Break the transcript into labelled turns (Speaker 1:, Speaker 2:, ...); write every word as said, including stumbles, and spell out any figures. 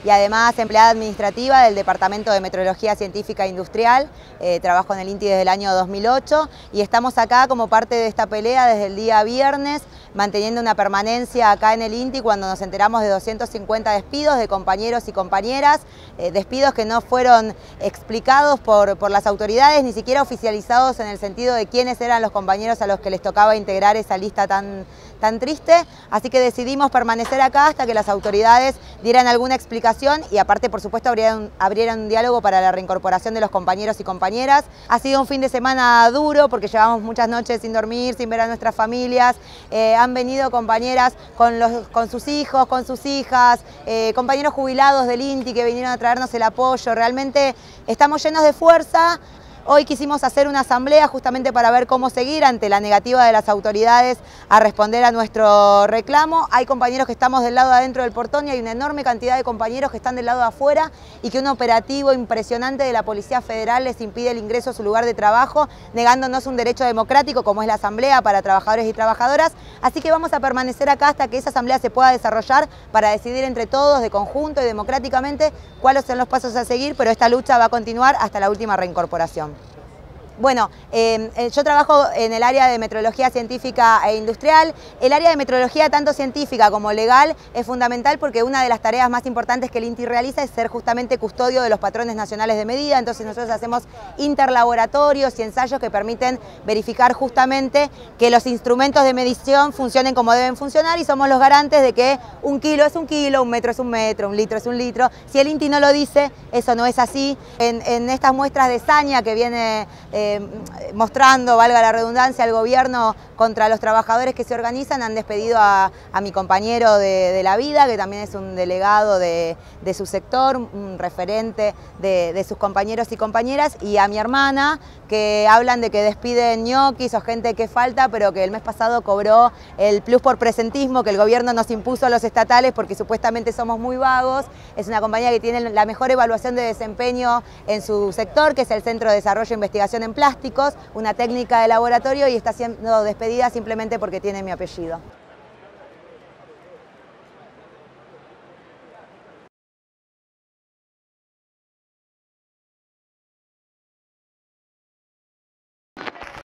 Speaker 1: y además empleada administrativa del Departamento de Metrología Científica e Industrial. Eh, trabajo en el INTI desde el año dos mil ocho y estamos acá como parte de esta pelea desde el día viernes, manteniendo una permanencia acá en el INTI cuando nos enteramos de doscientos cincuenta despidos de compañeros y compañeras, eh, despidos que no fueron explicados por, por las autoridades, ni siquiera oficializados en el sentido de quiénes eran los compañeros a los que les tocaba integrar esa lista tan, tan triste. Así que decidimos permanecer acá hasta que las autoridades dieran alguna explicación y aparte, por supuesto, abrieran, abrieran un diálogo para la reincorporación de los compañeros y compañeras. Ha sido un fin de semana duro porque llevamos muchas noches sin dormir, sin ver a nuestras familias. Eh, han venido compañeras con, los, con sus hijos, con sus hijas, eh, compañeros jubilados del INTI que vinieron a traernos el apoyo. Realmente estamos llenos de fuerza. Hoy quisimos hacer una asamblea justamente para ver cómo seguir ante la negativa de las autoridades a responder a nuestro reclamo. Hay compañeros que estamos del lado de adentro del portón y hay una enorme cantidad de compañeros que están del lado de afuera y que un operativo impresionante de la Policía Federal les impide el ingreso a su lugar de trabajo, negándonos un derecho democrático como es la asamblea para trabajadores y trabajadoras. Así que vamos a permanecer acá hasta que esa asamblea se pueda desarrollar para decidir entre todos, de conjunto y democráticamente, cuáles son los pasos a seguir, pero esta lucha va a continuar hasta la última reincorporación. Bueno, eh, yo trabajo en el área de metrología científica e industrial. El área de metrología, tanto científica como legal, es fundamental porque una de las tareas más importantes que el INTI realiza es ser justamente custodio de los patrones nacionales de medida. Entonces nosotros hacemos interlaboratorios y ensayos que permiten verificar justamente que los instrumentos de medición funcionen como deben funcionar y somos los garantes de que un kilo es un kilo, un metro es un metro, un litro es un litro. Si el INTI no lo dice, eso no es así. En, en estas muestras de saña que viene eh, mostrando, valga la redundancia, al gobierno contra los trabajadores que se organizan, han despedido a, a mi compañero de, de la vida, que también es un delegado de, de su sector, un referente de, de sus compañeros y compañeras, y a mi hermana, que hablan de que despiden ñoquis o gente que falta, pero que el mes pasado cobró el plus por presentismo que el gobierno nos impuso a los estatales porque supuestamente somos muy vagos. Es una compañía que tiene la mejor evaluación de desempeño en su sector, que es el Centro de Desarrollo e Investigación en Plásticos, una técnica de laboratorio, y está siendo despedida simplemente porque tiene mi apellido.